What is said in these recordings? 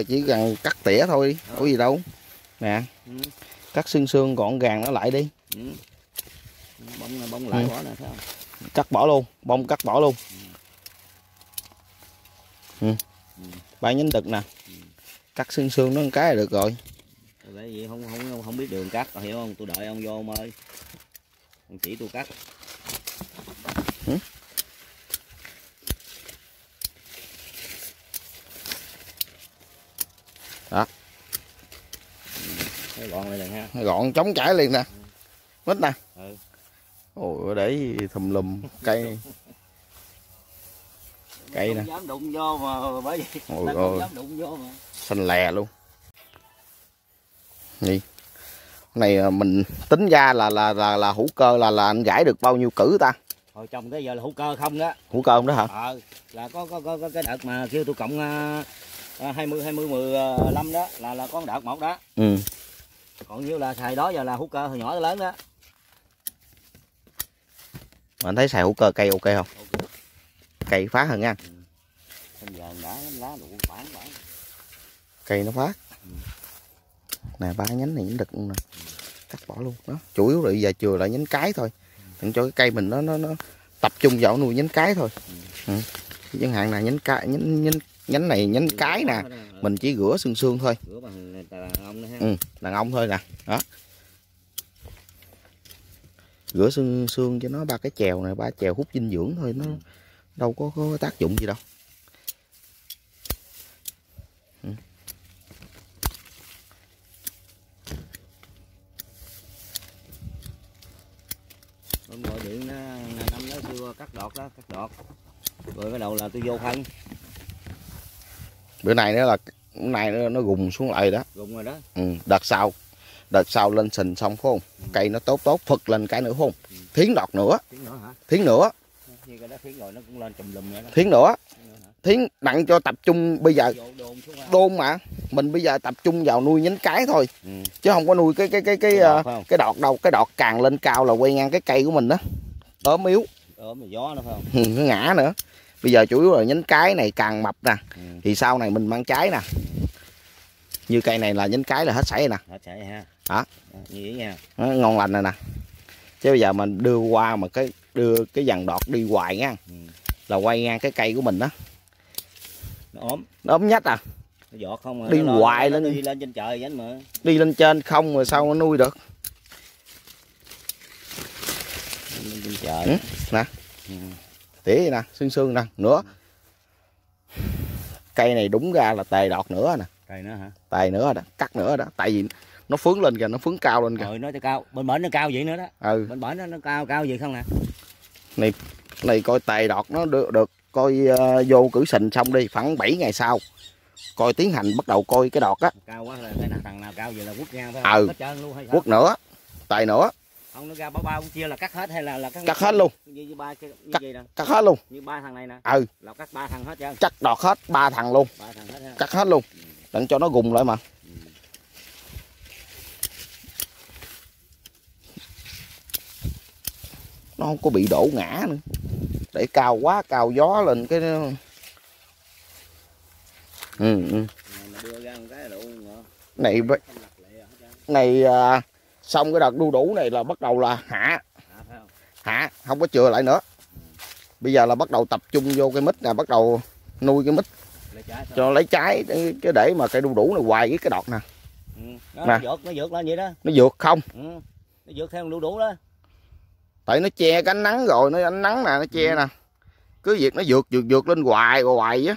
chỉ cần cắt tỉa thôi, có gì đâu. Nè, cắt xương gọn gàng nó lại đi. Bông lại bỏ nè, thấy không? Cắt bỏ luôn, bông cắt bỏ luôn. Ba nhánh đực nè, cắt xương nó một cái là được rồi. Bởi vì không biết đường cắt, hiểu không? Tôi đợi ông vô ông ơi, ông chỉ tôi cắt. Đó, thấy gọn lại liền ha, gọn chống chảy liền nè. Mít nè. Ôi, để thùm lùm cây nè. Không dám đụng vô mà, bởi vì không dám đụng vô mà. Xanh lè luôn. Gì? Này mình tính ra là hữu cơ là anh rải được bao nhiêu cử ta? Hồi trồng tới giờ là hữu cơ không đó. Hữu cơ không đó hả? Là có cái đợt mà kêu tôi cộng 20 15 đó là có đợt một đó. Còn như là xài đó giờ là hữu cơ hồi nhỏ tới lớn đó. Mà anh thấy xài hữu cơ cây ok không? Cây phát hơn nha. Bây giờ đã lá đủ bản. Cây nó phát. Nè, ba nhánh này nhánh đực luôn nè. Cắt bỏ luôn đó. Chủ yếu là giờ chừa lại nhánh cái thôi. Đừng cho cái cây mình nó tập trung vào nuôi nhánh cái thôi. Chẳng hạn là nhánh cái, nhánh này nhánh cái nè, mình chỉ rửa xương thôi. Rửa bằng đàn ông nữa ha. Đàn ông thôi nè. Đó. Rửa xương cho nó ba cái chèo này, ba chèo hút dinh dưỡng thôi, nó đâu có tác dụng gì đâu. Hôm gọi điện năm đó kêu cắt đọt. Rồi bắt đầu là tôi vô phân. Bữa này nữa là nó gùng xuống lại đó. Gùng rồi đó. Đợt sau lên sình xong phải không? Cây nó tốt phật lên cái nữa phải không? Thiến đọt nữa. Thiến nữa hả? Thiến nữa. Như cái đó thiến rồi nó cũng lên chùm lùm nữa đó. Thiến nữa. Thiến đặng cho tập trung bây giờ đôn mà mình bây giờ tập trung vào nuôi nhánh cái thôi, chứ không có nuôi cái đọt đâu. Cái đọt càng lên cao là quay ngang cái cây của mình đó, ốm yếu, ốm gió nó phải không? nó ngã nữa. Bây giờ chủ yếu là nhánh cái này càng mập nè, thì sau này mình mang trái nè, như cây này là nhánh cái là hết sảy nè, hết sảy ha. Đó, như vậy nha, nó ngon lành rồi nè. Chứ bây giờ mình đưa qua mà đưa cái dàn đọt đi hoài nha, là quay ngang cái cây của mình đó, nó ốm nhách à. Nó giọt không mà đi hoài lên, đi lên trên trời vậy mà. Đi lên trên không rồi sao nó nuôi được. Lên trên trời. Nè. Tỉa nè, xương nè, nữa. Cây này đúng ra là tề đọt nữa nè. Tề nữa hả? Tề nữa đó, cắt nữa đó, tại vì nó phướng lên kìa, nó phướng cao lên kìa. Rồi nó cao, bên bển nó cao vậy nữa đó. Bên bển nó cao gì không nè. Này coi tề đọt nó được coi vô cử sình xong đi, khoảng 7 ngày sau coi tiến hành bắt đầu coi cái đọt á. Cao quá là thằng nào cao vậy là quất ngang thôi. Hết trơn luôn hay sao? Quất nữa, tề nữa. Không, nó ra bao chia là cắt hết hay là cắt hết luôn. Như ba cái gì nè. Cắt hết luôn. Như ba thằng này nè. Là cắt ba thằng hết trơn. Cắt đọt hết 3 thằng luôn. 3 thằng hết ha. Cắt hết luôn. Đặng cho nó gùng lại mà. Nó không có bị đổ ngã nữa. Để cao quá, cao gió lên cái này xong cái đợt đu đủ này là bắt đầu là hạ không có chừa lại nữa. Bây giờ là bắt đầu tập trung vô cái mít nè, bắt đầu nuôi cái mít cho lấy trái, chứ để mà cây đu đủ này hoài với cái đọt nè. Nó vượt lên vậy đó. Nó vượt không? Nó vượt theo đu đủ đó. Tại nó che cái ánh nắng rồi, nó ánh nắng nè, nó che nè. Cứ việc nó vượt lên hoài á.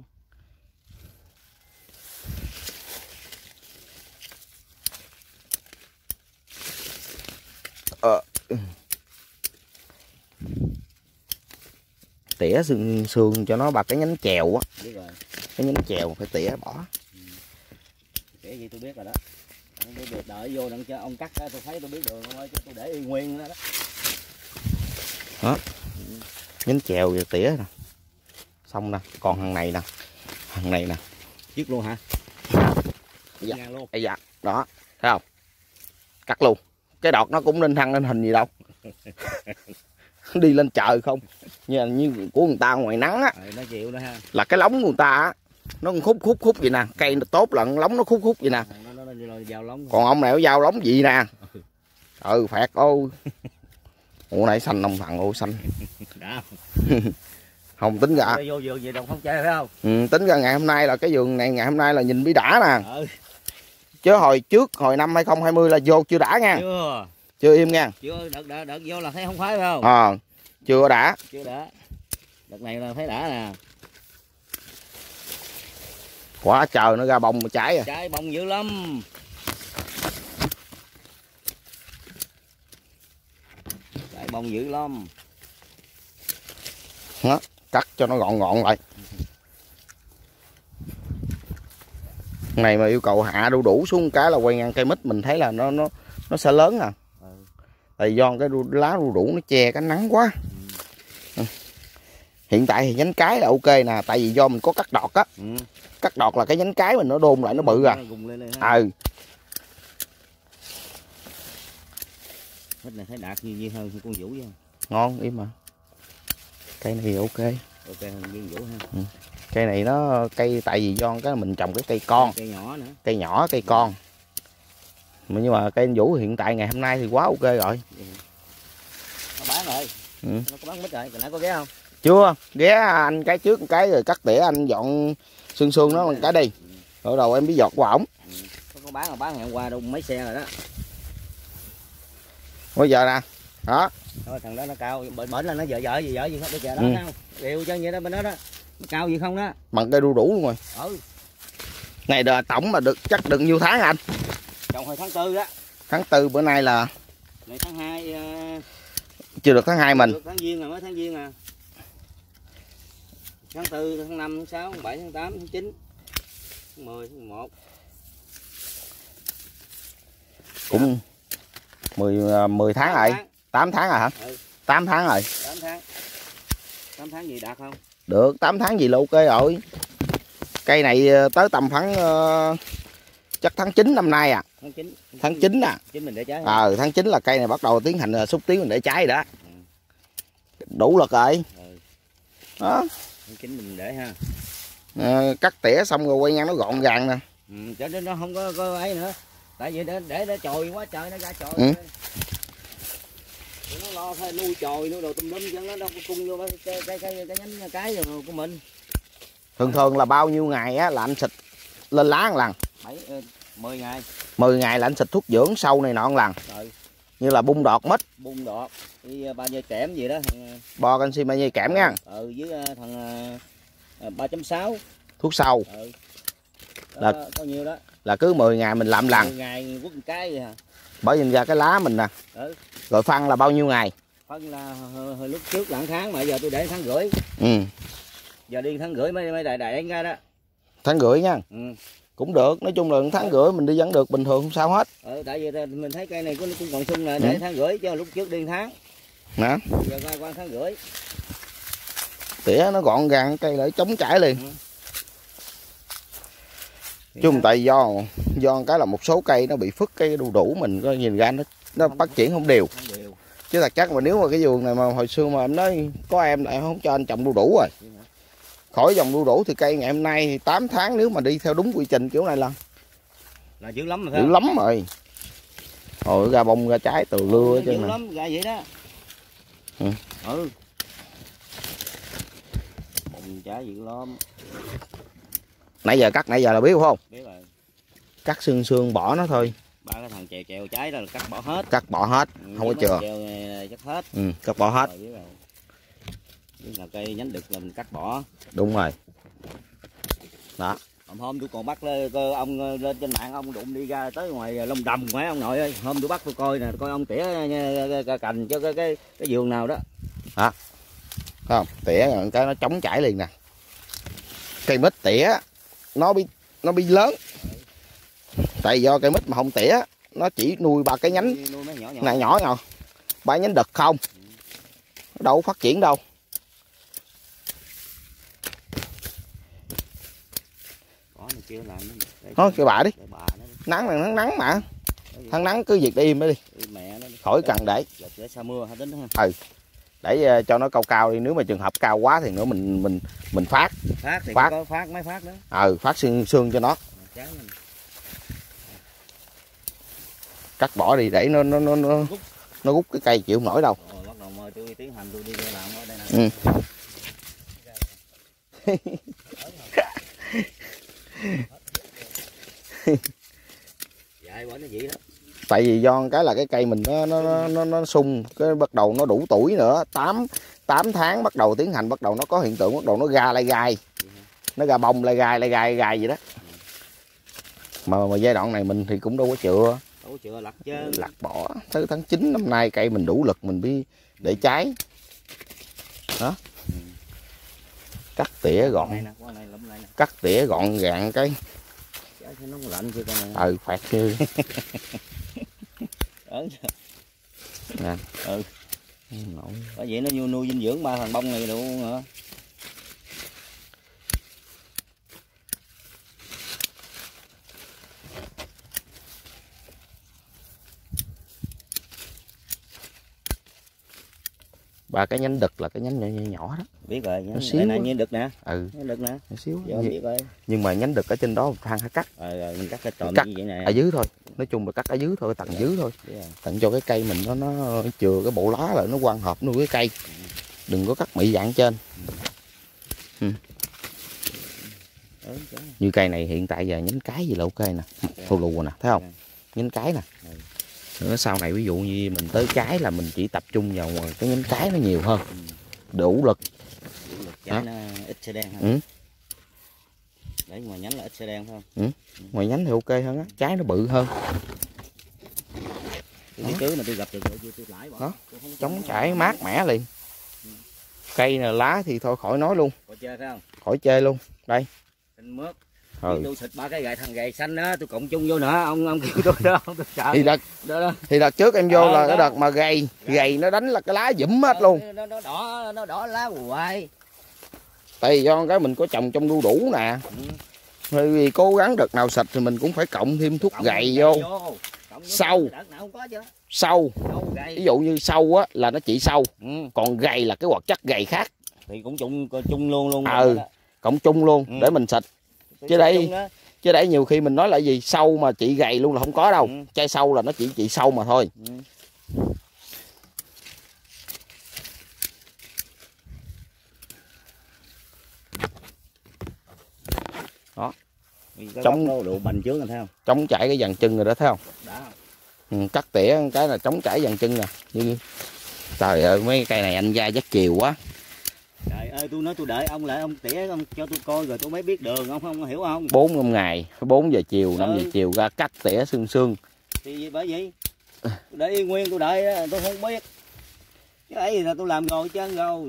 Tỉa xương cho nó ba cái nhánh chèo á. Cái nhánh chèo phải tỉa bỏ. Tỉa gì tôi biết rồi đó. Tôi đợi vô đặng cho ông cắt đó, tôi thấy tôi biết đường không ơi, tôi để y nguyên đó. Đó. Nhánh chèo rồi tỉa nè. Xong nè, còn thằng này nè. Dứt luôn hả? Dạ. Dạ. Đó, thấy không? Cắt luôn. Cái đọt nó cũng nên thăng lên hình gì đâu. Đi lên trời không. Như của người ta ngoài nắng á. Nó chịu đó ha. Là cái lóng của người ta á. nó khúc khúc vậy nè, cây nó tốt lận lóng nó khúc vậy nè. Nó vào lóng. Còn ông này nó vào lóng gì nè. Phẹt ô. Ủa này xanh ông thằng ô xanh. Không tính ra. Vô vườn gì đâu không chơi phải không? Tính ra ngày hôm nay là cái vườn này ngày hôm nay là nhìn bí đã nè. Chứ hồi năm 2020 là vô chưa đã nha. Chưa im nha. Chưa đợt vô là thấy không phải không? Chưa đã. Chưa đã. Đợt này là thấy đã nè. Quá trời nó ra bông mà trái à. Trái bông dữ lắm. Trái bông dữ lắm. Đó, cắt cho nó gọn gọn lại. Này mà yêu cầu hạ đủ xuống cái là quay ngang cây mít mình thấy là nó sẽ lớn à. Tại do cái lá đủ nó che cái nắng quá. Hiện tại thì nhánh cái là ok nè, tại vì do mình có cắt đọt á. Cắt đọt là cái nhánh cái mình nó đôn lại nó bự à. Mít này thấy đạt nhiều hơn con Vũ vậy. Ngon im mà. Cây này ok. Ok hơn viên Vũ ha. Cây này nó cây tại vì do cái mình trồng cái cây con. Cây nhỏ nữa. Cây nhỏ cây con. Nhưng mà cây Vũ hiện tại ngày hôm nay thì quá ok rồi. Nó bán rồi. Nó có bán mít rồi, hồi nãy có ghé không? Chưa, ghé anh cái trước một cái rồi cắt tỉa anh dọn xương nó một cái đi. Rồi đầu em biết giọt qua ổng. Có bán mà bán ngày hôm qua đâu mấy xe rồi đó. Bây giờ nè. Đó. Thôi thằng đó nó cao, bển là nó dở gì không bây giờ đó không? Đều cho vậy đó bên đó đó. Nó cao gì không đó? Bằng cây đu đủ luôn rồi. Này là tổng mà được chắc được nhiêu tháng anh? Trồng hồi tháng 4 đó. Tháng 4 bữa nay là này tháng 2 chưa được tháng 2 mình. Được tháng Giêng rồi mới tháng Giêng à. Tháng 4, tháng 5, tháng 6, tháng 7, tháng 8, tháng 9, tháng 10, tháng 11. Cũng 10 tháng rồi. 8 tháng rồi hả? 8 tháng rồi. 8 tháng. 8 tháng gì đạt không? Được, 8 tháng gì là ok rồi. Cây này tới tầm khoảng chắc tháng 9 năm nay à. Tháng 9 à. 9 mình để trái. Tháng 9 là cây này bắt đầu tiến hành xúc tiến mình để trái rồi đó. Đủ lực rồi. Đó. Tháng 9 mình để ha. Cắt tỉa xong rồi quay ngang nó gọn gàng nè. Cho nên nó không có ấy nữa. Tại vì để chồi quá trời nó ra chồi. Nó lo thôi nuôi chồi nuôi đồ tùm lum chứ nó đâu có cung vô cái nhánh cái rồi của mình. Thường là bao nhiêu ngày á là anh xịt lên lá một lần? 10 ngày. 10 ngày là anh xịt thuốc dưỡng sâu này nọ một lần. Như là bung đọt mít. Bung đọt, ba dây kẽm gì đó. Bo canxi ba dây kẽm nha. Với thằng 3.6. Thuốc sâu. Là có nhiêu đó. Là cứ 10 ngày mình làm lần. 10 ngày quất một cái vậy hả? Bởi nhìn ra cái lá mình nè. Rồi phân là bao nhiêu ngày? Phân là hồi lúc trước là 1 tháng mà giờ tôi để 1,5 tháng. Giờ đi 1,5 tháng mới đại ra đó. 1,5 tháng nha. Cũng được, nói chung là 1,5 tháng mình đi vẫn được bình thường không sao hết. Tại vì mình thấy cây này cũng còn sung là để 1,5 tháng chứ lúc trước đi 1 tháng. Nè. Giờ qua 1,5 tháng. Tỉa nó gọn gàng cây lại chống chảy liền. Chứ không tại do cái là một số cây nó bị phức cái đu đủ mình coi nhìn ra nó phát triển không đều. Chứ thật chắc mà nếu mà cái vườn này mà hồi xưa mà em nói có em lại không cho anh trồng đu đủ rồi. Khỏi dòng đu đủ thì cây ngày hôm nay thì 8 tháng nếu mà đi theo đúng quy trình kiểu này là dữ lắm rồi. Dữ lắm rồi. Rồi ra bông ra trái từ lưa chứ. Dữ lắm ra vậy đó. Bông trái dữ lắm. Nãy giờ là biết không? Biết rồi. Cắt xương bỏ nó thôi. Ba cái thằng chèo trái đó là cắt bỏ hết. Cắt bỏ hết, không có chừa. Chèo cắt hết. Cắt bỏ hết. Biết là cây nhánh đực là mình cắt bỏ. Đúng rồi. Đó. Hôm tôi còn bắt ông lên trên mạng ông đụng đi ra tới ngoài Long Đầm phải ông nội ơi. Hôm tôi bắt tôi coi nè, coi ông tỉa cành cho cái vườn nào đó. Hả? Không, tỉa cái nó chống chảy liền nè. Cây mít tỉa nó bị lớn. Tại do cây mít mà không tỉa nó chỉ nuôi 3 cái nhánh này nhỏ nhỏ 3 nhánh đực không, nó đâu phát triển đâu. Thôi cái bà đi, nắng mà thằng nắng cứ việc đi im đi, khỏi cần để sa mưa tính ha. để cho nó cao cao đi, nếu mà trường hợp cao quá thì nữa mình phát thì phát. có phát mấy phát nữa. Phát xương cho nó. Cắt bỏ đi để nó rút cái cây chịu không nổi đâu. Rồi bắt đầu mời tôi tiến hành tôi đi làm ở đây nè. Vậy bỏ nó vậy đó. Tại vì do cái là cái cây mình nó sung, cái bắt đầu nó đủ tuổi nữa, 8 tháng bắt đầu tiến hành, bắt đầu nó có hiện tượng bắt đầu nó ra lai gai. Nó ra bông lai gai vậy đó. Mà giai đoạn này mình thì cũng đâu có chữa. Lặt bỏ. Tới tháng 9 năm nay cây mình đủ lực mình đi để trái. Đó. Cắt tỉa gọn. Cắt tỉa gọn gàng cái. Phạt chứ. Nè. Bởi vậy nó nuôi dinh dưỡng 3 thằng bông này đủ hả? Ba cái nhánh đực là cái nhánh nhỏ đó. Biết rồi, nó xíu này nhánh đực nè. Nhánh đực nè. Nó xíu. Biết rồi. Nhưng mà nhánh đực ở trên đó thang phải cắt. Rồi mình cắt cái trộm như vậy nè. Ở dưới thôi. Nói chung là cắt ở dưới thôi, tầng dưới thôi. Tặng cho cái cây mình nó chừa cái bộ lá lại nó quang hợp nuôi cái cây. Đừng có cắt mị dạng trên. Như cây này hiện tại giờ nhánh cái gì là ok nè. Thù lù nè, thấy không? Nhánh cái nè. Nữa sau này ví dụ như mình tới trái là mình chỉ tập trung vào cái nhánh cái nó nhiều hơn. Đủ lực. Trái nó ít xe đen hơn. Để ngoài nhánh là ít xe đen không? Ngoài nhánh thì ok hơn á, trái nó bự hơn. Chứ mà tôi gặp được tôi lãi bỏ. Chống chảy mát mẻ liền. Cây này lá thì thôi khỏi nói luôn. Khỏi chê luôn. Đây. Mướp. Tôi xịt 3 cái thằng gầy xanh đó, tôi cộng chung vô nữa, ông kêu tôi đó, tôi sợ. Thì đợt trước em vô là cái đợt mà gầy nó đánh là cái lá dũm hết luôn. Nó đỏ lá hoài. Tại vì do cái mình có trồng trong đu đủ nè. Vì cố gắng đợt nào xịt thì mình cũng phải cộng thêm thuốc gầy vô. Sâu. Ví dụ như sâu á là nó trị sâu. Còn gầy là cái hoạt chất gầy khác. Thì cũng chung luôn. Cộng chung luôn để mình xịt. Chứ đây nhiều khi mình nói là gì sâu mà trị gầy luôn là không có đâu. Chai sâu là nó chỉ trị sâu mà thôi. Đó. Chống độ bành trướng rồi thấy không? Chống chảy cái dàn chân rồi đó thấy không? Cắt tỉa cái là chống chảy dàn chân nè. Trời ơi mấy cây này anh ra chắc chiều quá. Trời ơi tôi nói tôi đợi ông lại ông tỉa ông cho tôi coi rồi tôi mới biết đường ông không hiểu không? 4 ngày, 4 giờ chiều, 5 giờ chiều ra cắt tỉa xương. Thì bởi vậy. Tôi để yên nguyên tôi đợi tôi không biết. Cái ấy là tôi làm rồi chứ rồi.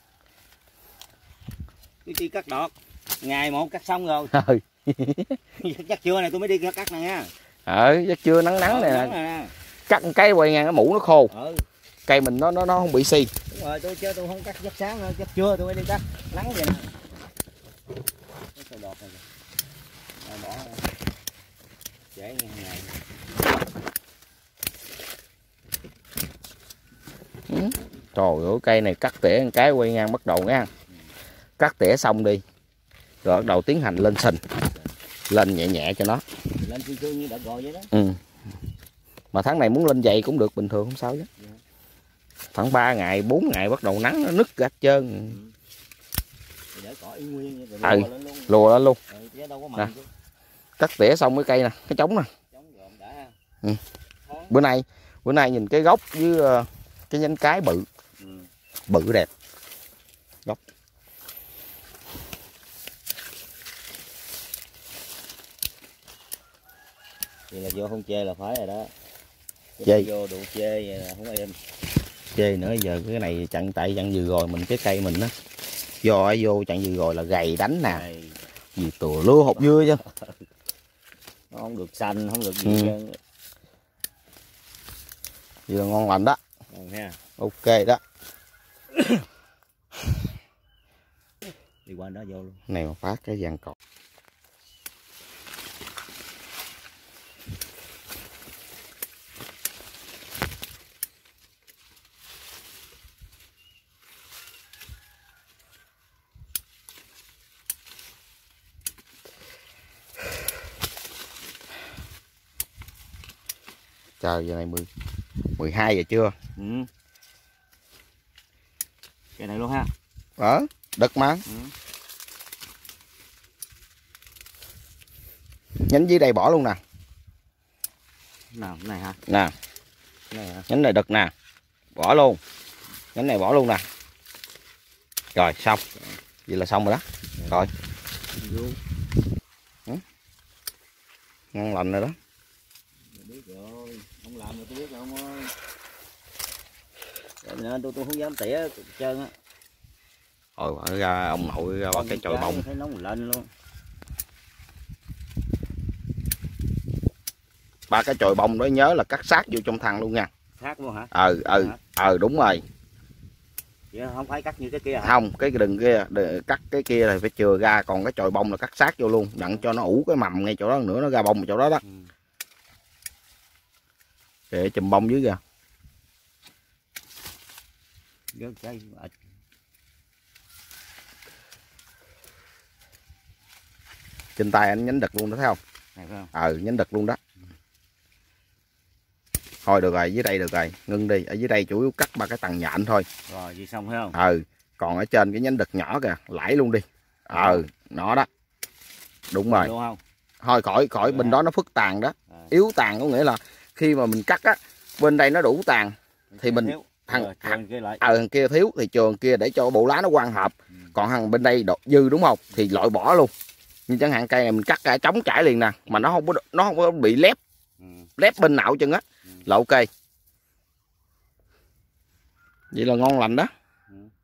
Tôi đi cắt đọt. Ngày 1 cắt xong rồi. Chắc trưa này tôi mới đi cắt nè nha. Chắc trưa nắng nè. Cắt cái quay ngang cái mũ nó khô. Cây mình nó không bị si. Đúng rồi, tôi không cắt giấc sáng nữa, giấc trưa tôi mới đi cắt, nắng vậy nè. Cái đọt này. Bỏ dễ như ngày. Trời ơi, cây này cắt tỉa một cái quay ngang bắt đầu nha. Cắt tỉa xong đi. Rồi bắt đầu tiến hành lên sình. Lên nhẹ cho nó. Lên cương như đợt rồi vậy đó. Mà tháng này muốn lên dày cũng được bình thường không sao chứ. Khoảng 3 ngày, 4 ngày bắt đầu nắng nó nứt ra hết trơn. Để cỏ y nguyên lùa lên luôn. Nè. Cắt tỉa xong cái cây nè, cái trống nè. Bữa nay nhìn cái gốc với cái nhánh cái bự. Bự đẹp. Gốc. Vậy là vô không chê là phải rồi đó. Chê. Vô đủ chê vậy là không êm. Chê nữa giờ cái này chặn tại chặn vừa rồi mình cái cây mình á. Do ai vô chặn vừa rồi là gầy đánh nè. Gì tùa lưa hột dưa chứ. Nó không được xanh, không được gì trơn. Vậy là ngon lành đó. Ok đó. Đi qua đó vô luôn. Này mà phát cái vàng cọt. Trời giờ này 12 giờ trưa. Ừ. Cái này luôn ha. Đực mà. Nhánh dưới đây bỏ luôn nè. Nào cái này hả? Nè. Cái này hả? Nhánh này đực nè. Bỏ luôn. Nhánh này bỏ luôn nè. Rồi xong. Vậy là xong rồi đó. Rồi. Ngon lành rồi đó. Biết rồi, không làm rồi tôi biết rồi ông ơi. Nên tôi không dám tỉa trơn á. Rồi ra ông nội ra ba cái chồi bông. Thấy nóng lên luôn. Ba cái chồi bông đó nhớ là cắt sát vô trong thằng luôn nha. Sát luôn hả? Đúng rồi. Vậy không phải cắt như cái kia hả? Không, cái đừng kia, cắt cái kia là phải chừa ra, còn cái chồi bông là cắt sát vô luôn, đặng cho nó ủ cái mầm ngay chỗ đó nữa, nó ra bông chỗ đó đó. Để chùm bông dưới kìa. Trên tay anh nhánh đực luôn đó, thấy không? Này phải không? Nhánh đực luôn đó. Thôi được rồi, dưới đây được rồi, ngưng đi. Ở dưới đây chủ yếu cắt ba cái tầng nhện thôi. Rồi vậy xong phải không? Còn ở trên cái nhánh đực nhỏ kìa, lãi luôn đi. Nó đó. Đúng rồi. Luôn không? Thôi khỏi bên đó nó phức tàn đó. Yếu tàn có nghĩa là khi mà mình cắt á, bên đây nó đủ tàn thì mình thằng kia thiếu thì trường kia để cho bộ lá nó quang hợp. Còn thằng bên đây dư đúng không? Thì loại bỏ luôn. Nhưng chẳng hạn cây này mình cắt cả trống trải liền nè, mà nó không có bị lép. Lép bên nạo chân á là ok. Vậy là ngon lành đó.